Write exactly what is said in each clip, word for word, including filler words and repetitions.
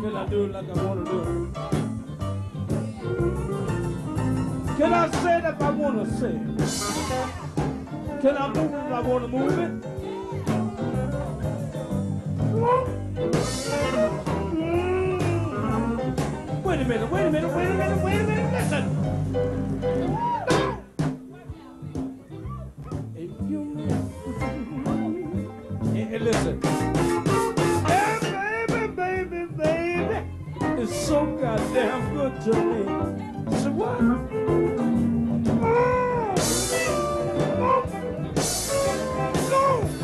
Can I do it like I want to do it? Can I say it if I want to say it? Can I move it if I want to move it? Mm. Wait a minute, wait a minute, wait a minute, wait a minute, listen. If you hey, hey, listen. Hey, baby, baby, baby, it's so goddamn good to me. So what? Oh, oh, go.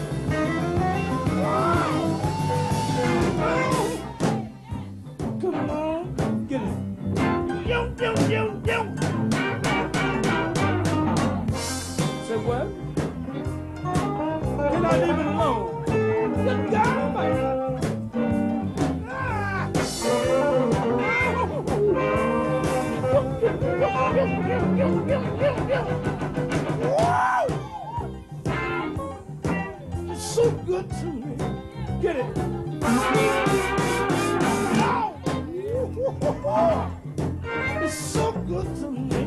Come on, get it. Yo, yo, yo, yo. Say what? Can I leave it alone? Good God, man. Ah. Whoa! It's so good to me. Get it. It's so good to me.